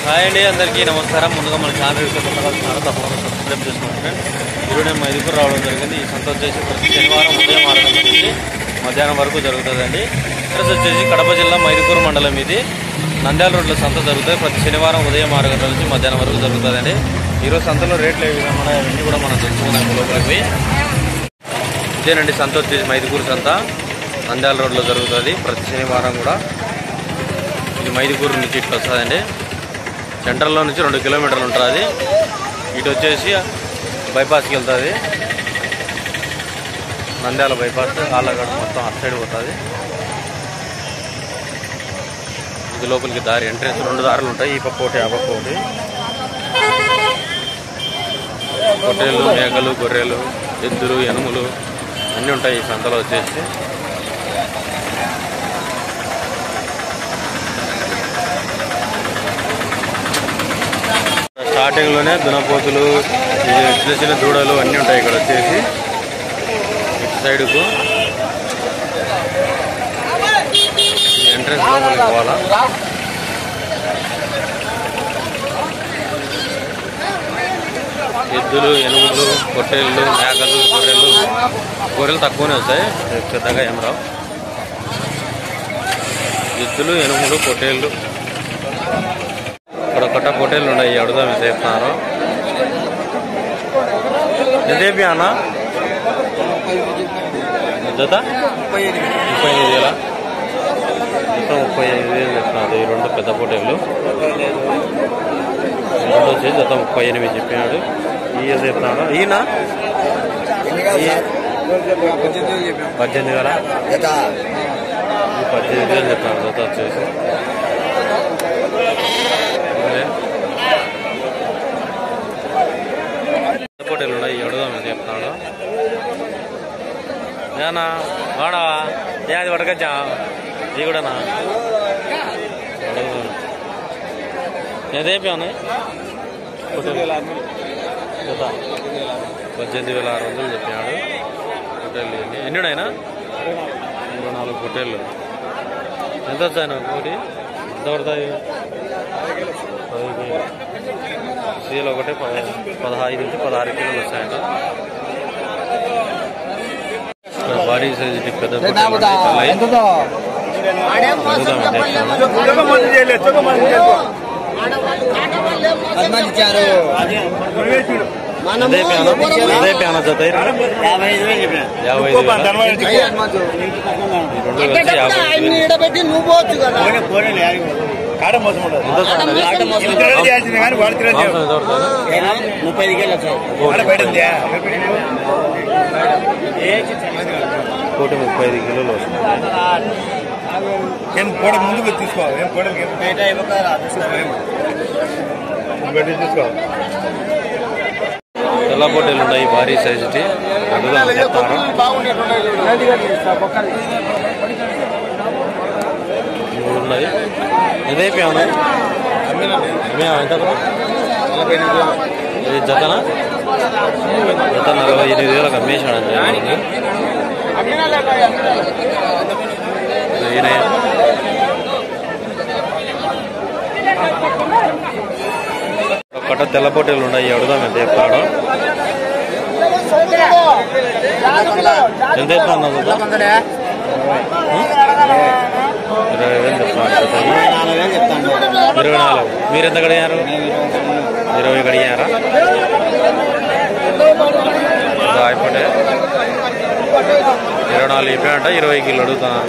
Hi అండి, అందరికీ నమస్కారం. ముందుగా మన ఛానల్ తప్పకుండా సబ్స్క్రైబ్ చేసుకోండి ఫ్రెండ్స్. ఈరోజు నేను మైదుకూరు రావడం జరిగింది. ఈ సంత వచ్చేసి ప్రతి శనివారం ఉదయం 6 గంటల నుంచి మధ్యాహ్నం వరకు జరుగుతుందండి. ప్లస్ వచ్చేసి కడప జిల్లా మైదుకూరు మండలం ఇది. నంద్యాల రోడ్లో సంత జరుగుతుంది. ప్రతి శనివారం ఉదయం 6 గంటల నుంచి మధ్యాహ్నం వరకు జరుగుతుందండి. ఈరోజు సంతలో రేట్లు ఏ విధంగా ఉన్నాయో అవన్నీ కూడా మనం తెలుసుకున్నాం లోపలికి పోయి. ఇదేనండి సంత వచ్చేసి మైదుకూరు సంత నంద్యాల రోడ్లో జరుగుతుంది ప్రతి శనివారం కూడా. ఇది మైదుకూరు నుంచి ఇట్లా వస్తుందండి. సెంట్రల్లో నుంచి 2 కిలోమీటర్లు ఉంటుంది. ఇటు వచ్చేసి బైపాస్కి వెళ్తుంది. నంద్యాల బైపాస్ ఆళ్ళగడ్డ మొత్తం అటు సైడ్ పోతుంది. ఇది లోపలికి దారి ఎంట్రెన్స్ 2 దారులు ఉంటాయి. ఈ పక్క ఒకటి ఆ పక్క ఒకటి. పొట్టేళ్ళు, మేకలు, గొర్రెలు, ఎద్దులు, ఎనుములు అన్నీ ఉంటాయి ఈ సంతలో వచ్చేసి. స్టార్టింగ్లోనే దునపోతులు, చిన్న చిన్న దూడలు అన్నీ ఉంటాయి ఇక్కడ వచ్చేసి. ఇటు సైడ్కు ఎంట్రెన్స్ లోపలికి పోవాలా. ఎద్దులు, ఎనుములు, పొట్టేళ్ళు, మేకలు, గొర్రెలు తక్కువనే వస్తాయి, పెద్దగా ఏం రావు. ఎద్దులు, ఎనుములు, పొట్టేళ్ళు. ఇక్కడ కొట్ట పొట్టేళ్ళు ఉన్నాయి. అడుగుదాం ఎంత చెప్తున్నారు. ఎంత చెప్పి అన్న జత? 35,000. మొత్తం 35,000 చెప్తున్నారు. ఈ 2 పెద్ద పొట్టేళ్ళు. 2 వచ్చేసి జత 38 చెప్పినాడు. ఈ ఎంత చెప్తున్నాడు ఈయన? 18,000. 18,000 చెప్తాను జత వచ్చేసి. పొట్టేళ్ళు ఉన్నాయి. అడుగుదాం ఎంత చెప్తున్నాడు. ఏనా వాడవా? అది పడకచ్చా ఇది కూడానా? అడుగుదాం ఎంత చెప్పాను. జత 18,600 చెప్పినాడు. పొట్టేళ్ళు ఎన్ని ఉన్నాయినా? 24 పొట్టేళ్ళు. ఎంత వచ్చాయి నాకు ఒకటి? ఎంత పడతాయి? 10 సీలు ఒకటి 15 నుంచి 16 కిలోలు వస్తాయంట. భారీ సైజు పెద్ద జత 35 కిలోలు వస్తుంది. ముందుకు తీసుకోవాలి. తెల్ల పొట్టేలు ఉన్నాయి భారీ సైజుకి. చెప్తారు 3 ఉన్నాయి. ఎదైపోయాను ఎంత జతనా? జత 48,000 అమ్మేశాడండి. ఒకట తెల్ల పొట్టేలు ఉన్నాయి. అడుగుదాం ఎంత చెప్తాడు. ఎంత చెప్తాను? 20,000 చెప్తాను. 24. మీరు ఎంత కడిగారు? 20 కడిగారా? అయిపోతే 24 చెప్పాడంట. 20 కిలో అడుగుతున్నారు.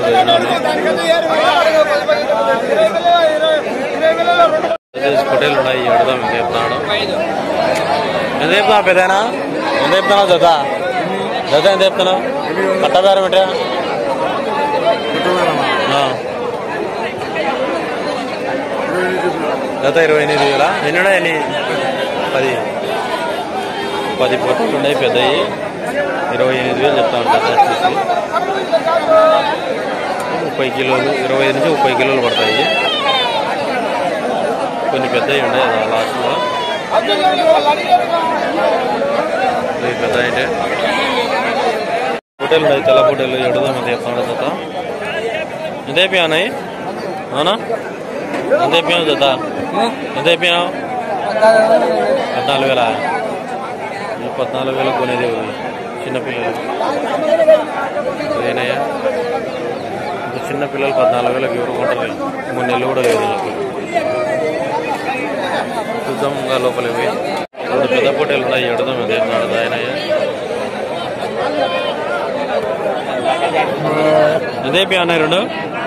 పొట్టేలు ఉన్నాయి. అడుగుదాం ఎంత చెప్తున్నాడు. ఎంత చెప్తున్నా పెద్దనా? ఎంత చెప్తున్నావు జత? జత ఎంత చెప్తున్నావు? పట్టదారం ఏంటా? జత 28,000. ఎన్ని ఉన్నాయి? 10 పొట్టలు ఉన్నాయి పెద్దవి. 28,000 చెప్తా ఉంటారు. వచ్చేసి 30 కిలోలు, 25 నుంచి 30 కిలోలు పడతాయి. కొన్ని పెద్దవి ఉన్నాయి లాస్ట్లో. పెద్ద అంటే పొట్టేలు ఉన్నాయి. తెల్ల పొట్టేలు. అడుగుదాం ఎంత చెప్తాడు జత. ఎంత అయిపోయాయి అవునా? ఎంత అయిపోయావు జత? ఎంత అయిపోయావు? 14,000. ఈ 14,000 కొనేది చిన్నపిల్లలు అదేనయ్యా. ఇప్పుడు చిన్నపిల్లలు 14,000 ఎవరు కొంటారు? 3 నెలలు కూడా లేదు నాకు. చూద్దాంగా లోపల ఇవి రెండు పెద్ద పొట్టేలు ఉన్నాయి. ఎడదాం అదే ఆయనయ్యా. అదే అయిపోయాయి రెండు.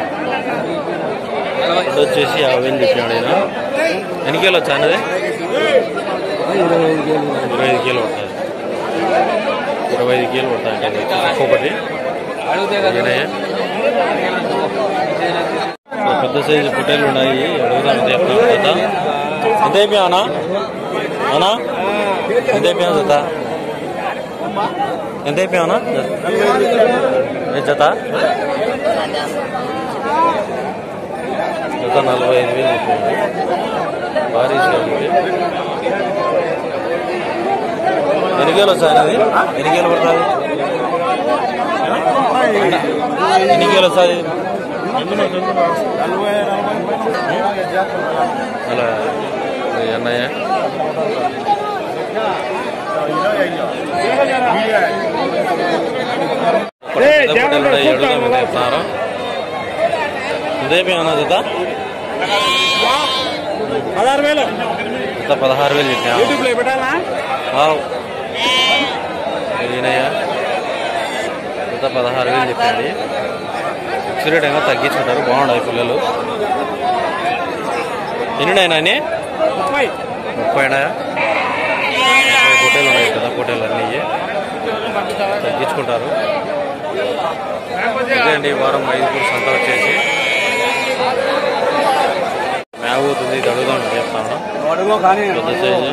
ఇది వచ్చేసి 50,000 చెప్పాడు ఆయన. ఎన్ని కేలు వచ్చా అన్నది? 25 కేలు పడుతుంది. 25 కేలు పడుతుంది ఒక్కొక్కటి. పెద్ద సైజు పొట్టేలు ఉన్నాయి. అడుగుదాం జత. ఎంత అయిపోయావునా అనా? ఎంత అయిపోయావు జత? ఎంత అయిపోయావునా జత? జత 45,000 చెప్పండి. భారీ ఎన్ని కేలు వస్తాయి అనేది? ఎన్ని కేలు పడుతుంది? ఎన్ని కేలు వస్తుంది? అలా అన్నయ్య చెప్తున్నారు. ఇదేమేమన్నా జత? 16,000 చెప్పా. ఈయనయ్య జత 16,000 చెప్పండి. ఫిక్స్ రేట్ అయినా తగ్గించుకుంటారు. బాగుండాయి పిల్లలు. ఎన్నినైనా 30 పొట్టేలు ఉన్నాయి కదా. పొట్టేలు అన్నీ తగ్గించుకుంటారు. ఇదే అండి వారం 5 సంత వచ్చేసి మేవ అవుతుంది. ఇది అడుగుదాం చెప్తాను. పెద్ద సైజు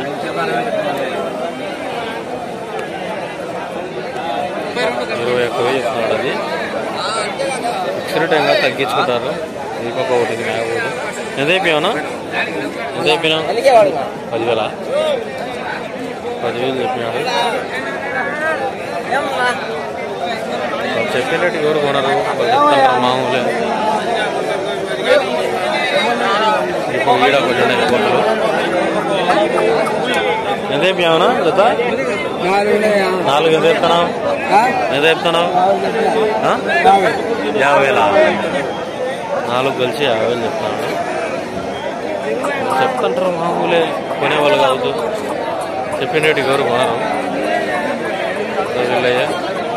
21,000 చెప్తున్నాడు. అది ఫిక్స్ రేట్ అయినా తగ్గించుకుంటారు. దీపక ఒకటి మేవ ఒకటి. ఎంత అయిపోయావునా? ఎంత అయిపోయినా? 10,000. 10,000 చెప్పినాడు. చెప్పినట్టు ఎవరు కొనరు. చెప్తాను మామూలే. ఇప్పుడు ఈడ కొంచెం కొట్టలు. ఎంత అయిపోయావునా జత? 4 ఎంత చెప్తున్నావు? ఎంత చెప్తున్నావు? 50,000. 4 కలిసి 50,000 చెప్తున్నాడు. చెప్తుంటారు మామూలే. కొనేవాళ్ళు కావద్దు. చెప్పినట్టు ఎవరు కొనరు. వీళ్ళయ్యా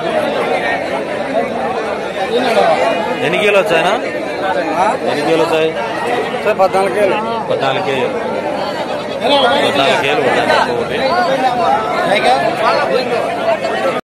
ఎన్ని కేలు వచ్చాయనా? ఎన్ని కేలు వచ్చాయి? 14 కేలు. 14 కేలు. 14 కేలు ఉంటాయి.